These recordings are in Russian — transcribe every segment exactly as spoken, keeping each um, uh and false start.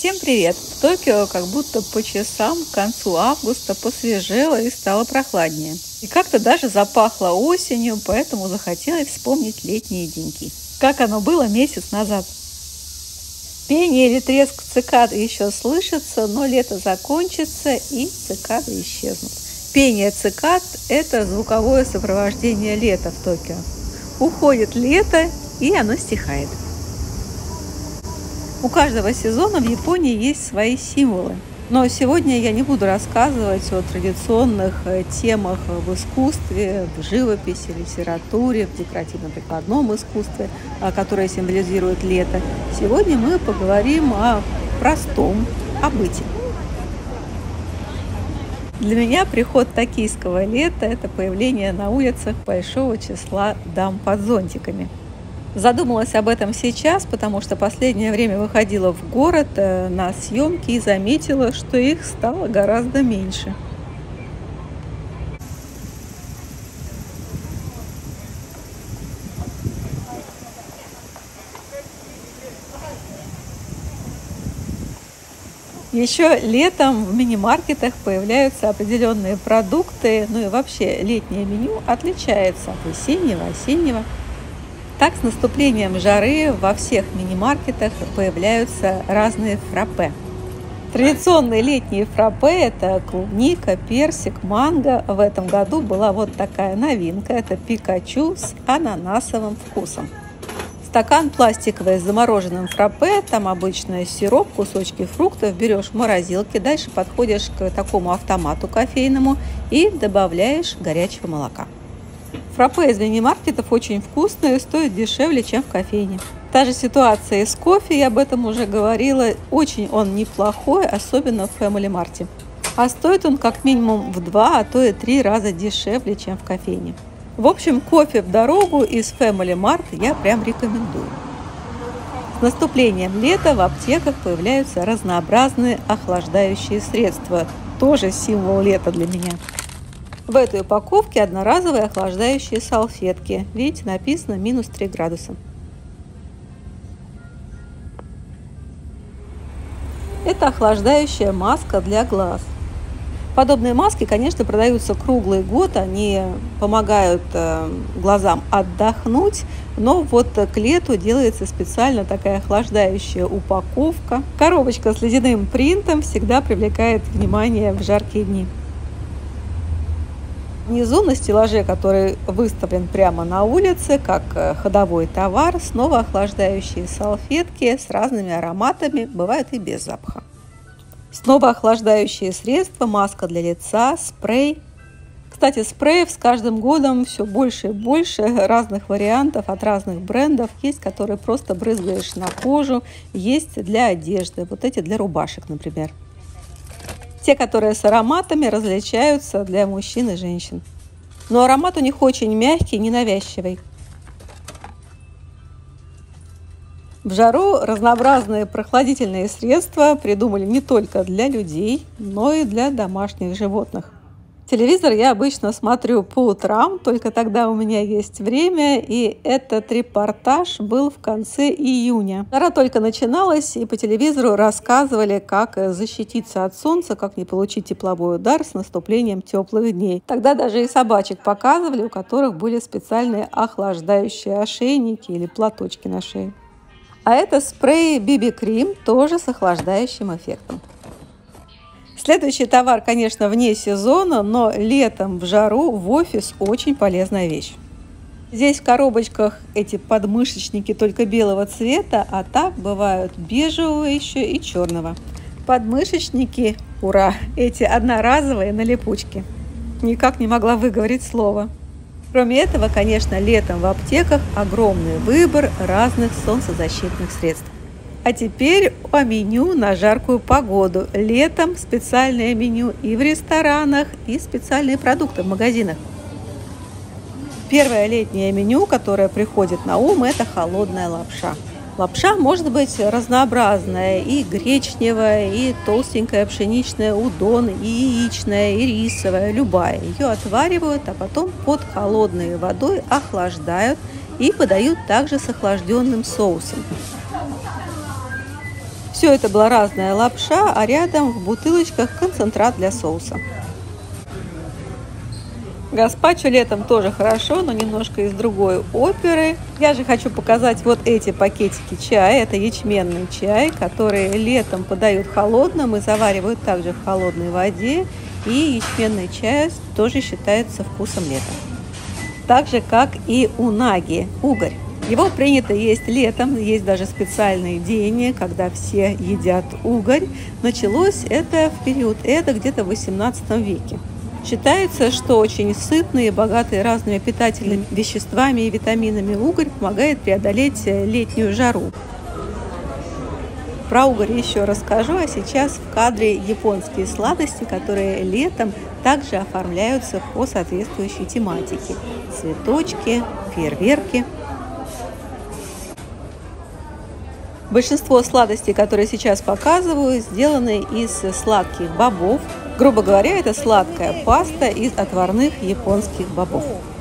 Всем привет! В Токио как будто по часам к концу августа посвежело и стало прохладнее. И как-то даже запахло осенью, поэтому захотелось вспомнить летние деньки. Как оно было месяц назад. Пение или треск цикад еще слышится, но лето закончится и цикады исчезнут. Пение цикад – это звуковое сопровождение лета в Токио. Уходит лето, и оно стихает. У каждого сезона в Японии есть свои символы. Но сегодня я не буду рассказывать о традиционных темах в искусстве, в живописи, литературе, в декоративно-прикладном искусстве, которые символизируют лето. Сегодня мы поговорим о простом, о быте. Для меня приход токийского лета – это появление на улицах большого числа дам под зонтиками. Задумалась об этом сейчас, потому что последнее время выходила в город на съемки и заметила, что их стало гораздо меньше. Еще летом в мини-маркетах появляются определенные продукты, ну и вообще летнее меню отличается от весеннего, осеннего. Так, с наступлением жары во всех мини-маркетах появляются разные фраппе. Традиционные летние фраппе – это клубника, персик, манго. В этом году была вот такая новинка – это пикачу с ананасовым вкусом. Стакан пластиковый с замороженным фраппе, там обычно сироп, кусочки фруктов, берешь в морозилке, дальше подходишь к такому автомату кофейному и добавляешь горячего молока. Фраппе из мини-маркетов очень вкусные, стоят дешевле, чем в кофейне. Та же ситуация и с кофе, я об этом уже говорила. Очень он неплохой, особенно в Family Mart. А стоит он как минимум в два, а то и три раза дешевле, чем в кофейне. В общем, кофе в дорогу из Family Mart я прям рекомендую. С наступлением лета в аптеках появляются разнообразные охлаждающие средства. Тоже символ лета для меня. В этой упаковке одноразовые охлаждающие салфетки. Видите, написано минус три градуса. Это охлаждающая маска для глаз. Подобные маски, конечно, продаются круглый год. Они помогают э, глазам отдохнуть. Но вот к лету делается специально такая охлаждающая упаковка. Коробочка с ледяным принтом всегда привлекает внимание в жаркие дни. Внизу на стеллаже, который выставлен прямо на улице, как ходовой товар, снова охлаждающие салфетки с разными ароматами, бывают и без запаха. Снова охлаждающие средства, маска для лица, спрей. Кстати, спреев с каждым годом все больше и больше, разных вариантов от разных брендов. Есть, которые просто брызгаешь на кожу, есть для одежды, вот эти для рубашек, например. Те, которые с ароматами, различаются для мужчин и женщин. Но аромат у них очень мягкий, ненавязчивый. В жару разнообразные прохладительные средства придумали не только для людей, но и для домашних животных. Телевизор я обычно смотрю по утрам, только тогда у меня есть время, и этот репортаж был в конце июня. Жара только начиналась, и по телевизору рассказывали, как защититься от солнца, как не получить тепловой удар с наступлением теплых дней. Тогда даже и собачек показывали, у которых были специальные охлаждающие ошейники или платочки на шее. А это спрей би би Cream, тоже с охлаждающим эффектом. Следующий товар, конечно, вне сезона, но летом в жару в офис очень полезная вещь. Здесь в коробочках эти подмышечники только белого цвета, а так бывают бежевого еще и черного. Подмышечники, ура, эти одноразовые на липучке. Никак не могла выговорить слово. Кроме этого, конечно, летом в аптеках огромный выбор разных солнцезащитных средств. А теперь о меню на жаркую погоду. Летом специальное меню и в ресторанах, и специальные продукты в магазинах. Первое летнее меню, которое приходит на ум, это холодная лапша. Лапша может быть разнообразная, и гречневая, и толстенькая пшеничная, удон, и яичная, и рисовая, любая. Ее отваривают, а потом под холодной водой охлаждают и подают также с охлажденным соусом. Все это была разная лапша, а рядом в бутылочках концентрат для соуса. Гаспачо летом тоже хорошо, но немножко из другой оперы. Я же хочу показать вот эти пакетики чая. Это ячменный чай, который летом подают холодным и заваривают также в холодной воде. И ячменный чай тоже считается вкусом лета. Так же, как и унаги, угорь. Его принято есть летом, есть даже специальные дни, когда все едят угорь. Началось это в период Эда где-то в восемнадцатом веке. Считается, что очень сытный и богатый разными питательными веществами и витаминами угорь помогает преодолеть летнюю жару. Про угорь еще расскажу, а сейчас в кадре японские сладости, которые летом также оформляются по соответствующей тематике. Цветочки, фейерверки. Большинство сладостей, которые сейчас показываю, сделаны из сладких бобов. Грубо говоря, это сладкая паста из отварных японских бобов.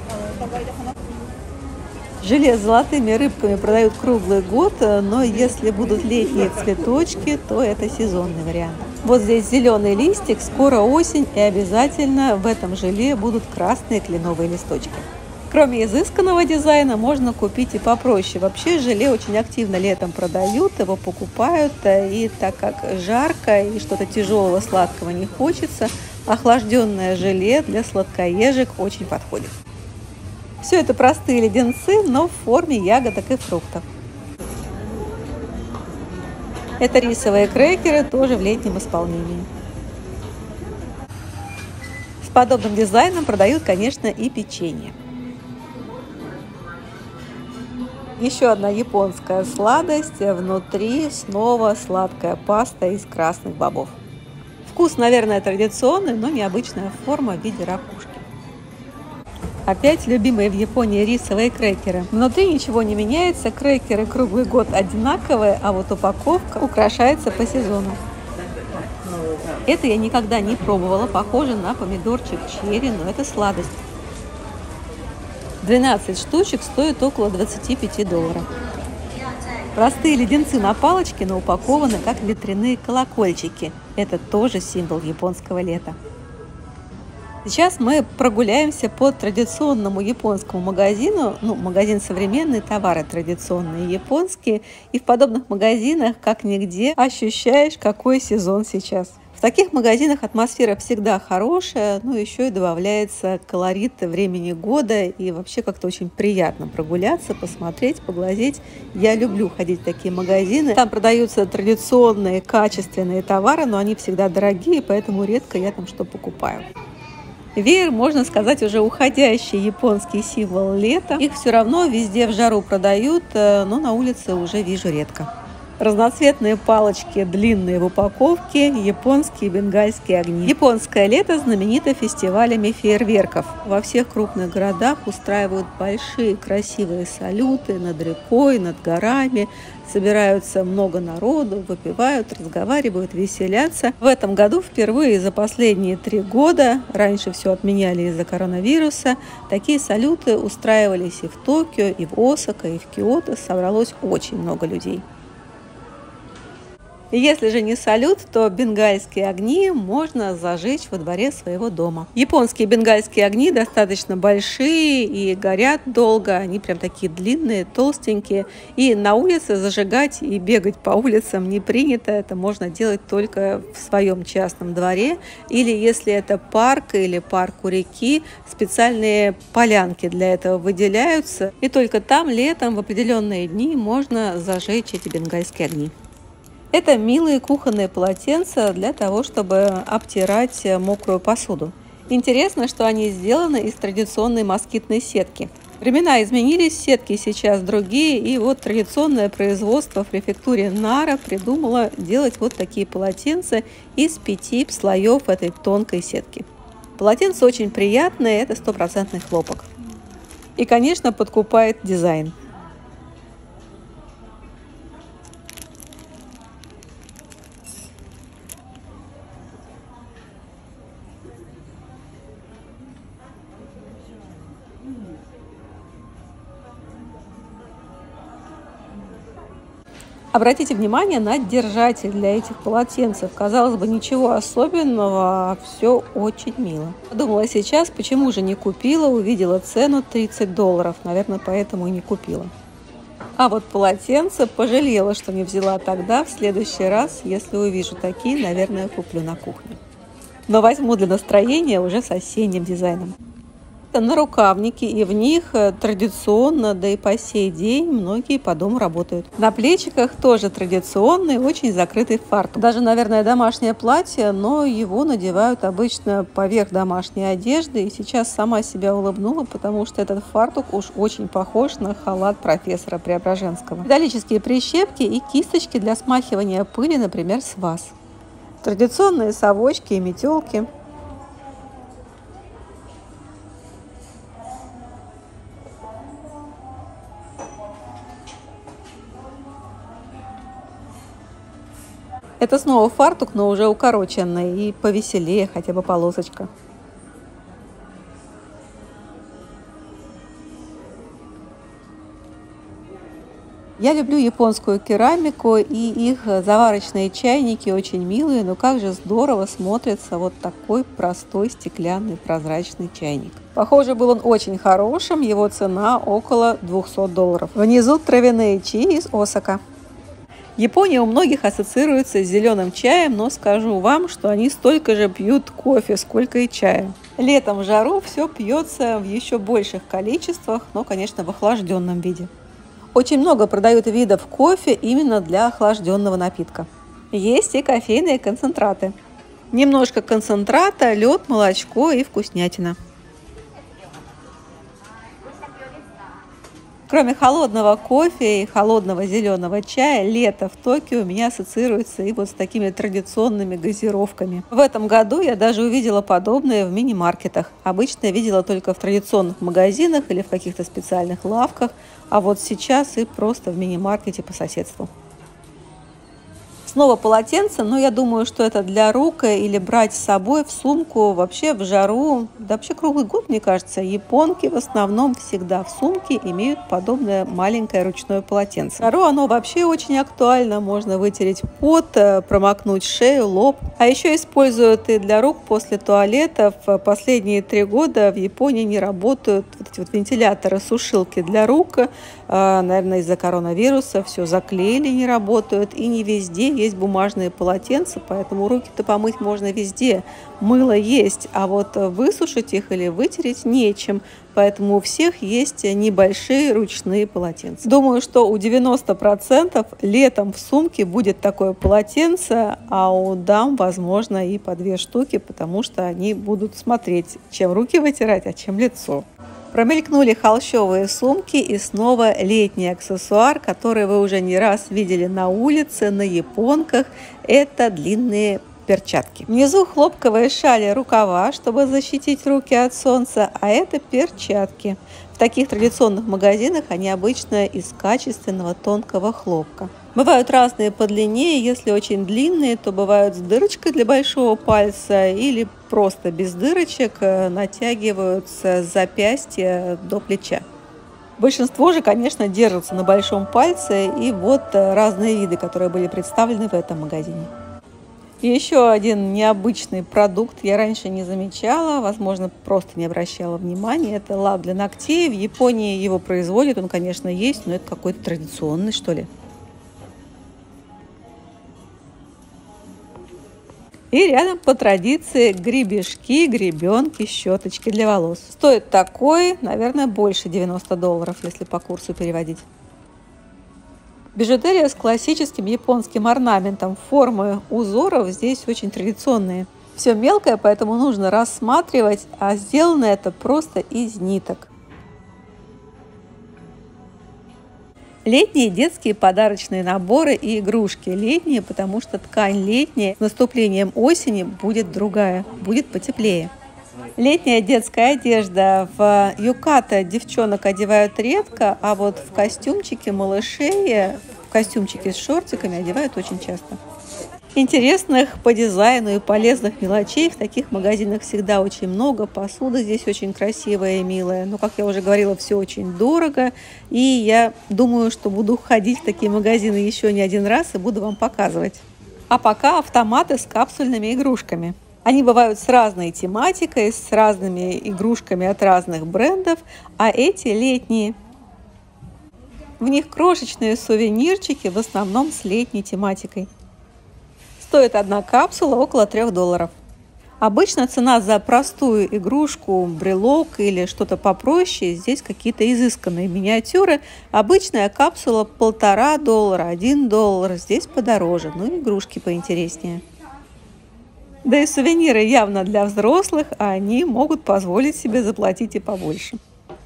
Желе с золотыми рыбками продают круглый год, но если будут летние цветочки, то это сезонный вариант. Вот здесь зеленый листик, скоро осень, и обязательно в этом желе будут красные кленовые листочки. Кроме изысканного дизайна, можно купить и попроще. Вообще желе очень активно летом продают, его покупают, и так как жарко и что-то тяжелого сладкого не хочется, охлажденное желе для сладкоежек очень подходит. Все это простые леденцы, но в форме ягодок и фруктов. Это рисовые крекеры, тоже в летнем исполнении. С подобным дизайном продают, конечно, и печенье. Еще одна японская сладость, внутри снова сладкая паста из красных бобов. Вкус, наверное, традиционный, но необычная форма в виде ракушки. Опять любимые в Японии рисовые крекеры. Внутри ничего не меняется, крекеры круглый год одинаковые, а вот упаковка украшается по сезону. Это я никогда не пробовала, похоже на помидорчик черри, но это сладость. двенадцать штучек стоит около двадцати пяти долларов. Простые леденцы на палочке, но упакованы как ветряные колокольчики. Это тоже символ японского лета. Сейчас мы прогуляемся по традиционному японскому магазину. Ну, магазин «Современные товары» традиционные японские. И в подобных магазинах, как нигде, ощущаешь, какой сезон сейчас. В таких магазинах атмосфера всегда хорошая, но еще и добавляется колорит времени года, и вообще как-то очень приятно прогуляться, посмотреть, поглазеть. Я люблю ходить в такие магазины. Там продаются традиционные, качественные товары, но они всегда дорогие, поэтому редко я там что покупаю. Веер, можно сказать, уже уходящий японский символ лета. Их все равно везде в жару продают, но на улице уже вижу редко. Разноцветные палочки, длинные в упаковке, японские бенгальские огни. Японское лето знаменито фестивалями фейерверков. Во всех крупных городах устраивают большие красивые салюты над рекой, над горами. Собираются много народу, выпивают, разговаривают, веселятся. В этом году впервые за последние три года, раньше все отменяли из-за коронавируса, такие салюты устраивались и в Токио, и в Осака, и в Киото. Собралось очень много людей. Если же не салют, то бенгальские огни можно зажечь во дворе своего дома. Японские бенгальские огни достаточно большие и горят долго. Они прям такие длинные, толстенькие. И на улице зажигать и бегать по улицам не принято. Это можно делать только в своем частном дворе. Или если это парк или парк у реки, специальные полянки для этого выделяются. И только там летом в определенные дни можно зажечь эти бенгальские огни. Это милые кухонные полотенца для того, чтобы обтирать мокрую посуду. Интересно, что они сделаны из традиционной москитной сетки. Времена изменились, сетки сейчас другие, и вот традиционное производство в префектуре Нара придумало делать вот такие полотенца из пяти слоев этой тонкой сетки. Полотенце очень приятное, это стопроцентный хлопок. И, конечно, подкупает дизайн. Обратите внимание на держатель для этих полотенцев. Казалось бы, ничего особенного, а все очень мило. Подумала сейчас, почему же не купила, увидела цену тридцать долларов. Наверное, поэтому и не купила. А вот полотенце пожалела, что не взяла тогда. В следующий раз, если увижу такие, наверное, куплю на кухню. Но возьму для настроения уже с осенним дизайном. Нарукавники, и в них традиционно, да и по сей день, многие по дому работают. На плечиках тоже традиционный, очень закрытый фартук. Даже, наверное, домашнее платье, но его надевают обычно поверх домашней одежды. И сейчас сама себя улыбнула, потому что этот фартук уж очень похож на халат профессора Преображенского. Металлические прищепки и кисточки для смахивания пыли, например, с ваз. Традиционные совочки и метелки. Это снова фартук, но уже укороченный и повеселее, хотя бы полосочка. Я люблю японскую керамику, и их заварочные чайники очень милые, но как же здорово смотрится вот такой простой стеклянный прозрачный чайник. Похоже, был он очень хорошим, его цена около двухсот долларов. Внизу травяные чаи из Осака. Япония у многих ассоциируется с зеленым чаем, но скажу вам, что они столько же пьют кофе, сколько и чая. Летом в жару все пьется в еще больших количествах, но, конечно, в охлажденном виде. Очень много продают видов кофе именно для охлажденного напитка. Есть и кофейные концентраты. Немножко концентрата, лед, молочко и вкуснятина. Кроме холодного кофе и холодного зеленого чая, лето в Токио у меня ассоциируется и вот с такими традиционными газировками. В этом году я даже увидела подобные в мини-маркетах. Обычно я видела только в традиционных магазинах или в каких-то специальных лавках, а вот сейчас и просто в мини-маркете по соседству. Снова полотенце, но я думаю, что это для рук или брать с собой в сумку. Вообще в жару, да вообще круглый год, мне кажется, японки в основном всегда в сумке имеют подобное маленькое ручное полотенце. В жару оно вообще очень актуально, можно вытереть пот, промокнуть шею, лоб. А еще используют и для рук после туалетов. Последние три года в Японии не работают вот эти вот вентиляторы, сушилки для рук. Наверное, из-за коронавируса все заклеили, не работают, и не везде есть бумажные полотенца, поэтому руки-то помыть можно везде. Мыло есть, а вот высушить их или вытереть нечем, поэтому у всех есть небольшие ручные полотенца. Думаю, что у девяноста процентов летом в сумке будет такое полотенце, а у дам, возможно, и по две штуки, потому что они будут смотреть, чем руки вытирать, а чем лицо. Промелькнули холщовые сумки и снова летний аксессуар, который вы уже не раз видели на улице, на японках. Это длинные перчатки. Внизу хлопковые шали, рукава, чтобы защитить руки от солнца, а это перчатки. В таких традиционных магазинах они обычно из качественного тонкого хлопка. Бывают разные по длине, если очень длинные, то бывают с дырочкой для большого пальца или просто без дырочек, натягиваются с запястья до плеча. Большинство же, конечно, держатся на большом пальце, и вот разные виды, которые были представлены в этом магазине. И еще один необычный продукт я раньше не замечала, возможно, просто не обращала внимания. Это лак для ногтей. В Японии его производят, он, конечно, есть, но это какой-то традиционный, что ли. И рядом по традиции гребешки, гребенки, щеточки для волос. Стоит такой, наверное, больше девяноста долларов, если по курсу переводить. Бижутерия с классическим японским орнаментом. Формы узоров здесь очень традиционные. Все мелкое, поэтому нужно рассматривать, а сделано это просто из ниток. Летние детские подарочные наборы и игрушки. Летние, потому что ткань летняя. С наступлением осени будет другая, будет потеплее. Летняя детская одежда. В юката девчонок одевают редко, а вот в костюмчики малышей, в костюмчики с шортиками одевают очень часто. Интересных по дизайну и полезных мелочей в таких магазинах всегда очень много. Посуда здесь очень красивая и милая. Но, как я уже говорила, все очень дорого. И я думаю, что буду ходить в такие магазины еще не один раз и буду вам показывать. А пока автоматы с капсульными игрушками. Они бывают с разной тематикой, с разными игрушками от разных брендов, а эти летние. В них крошечные сувенирчики, в основном с летней тематикой. Стоит одна капсула около трех долларов. Обычно цена за простую игрушку, брелок или что-то попроще, здесь какие-то изысканные миниатюры. Обычная капсула полтора доллара, один доллар, здесь подороже, но игрушки поинтереснее. Да и сувениры явно для взрослых, а они могут позволить себе заплатить и побольше.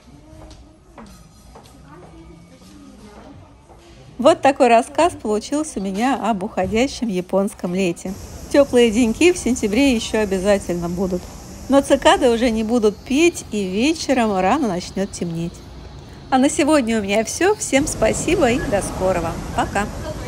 Вот такой рассказ получился у меня об уходящем японском лете. Теплые деньки в сентябре еще обязательно будут. Но цикады уже не будут петь, и вечером рано начнет темнеть. А на сегодня у меня все. Всем спасибо и до скорого. Пока!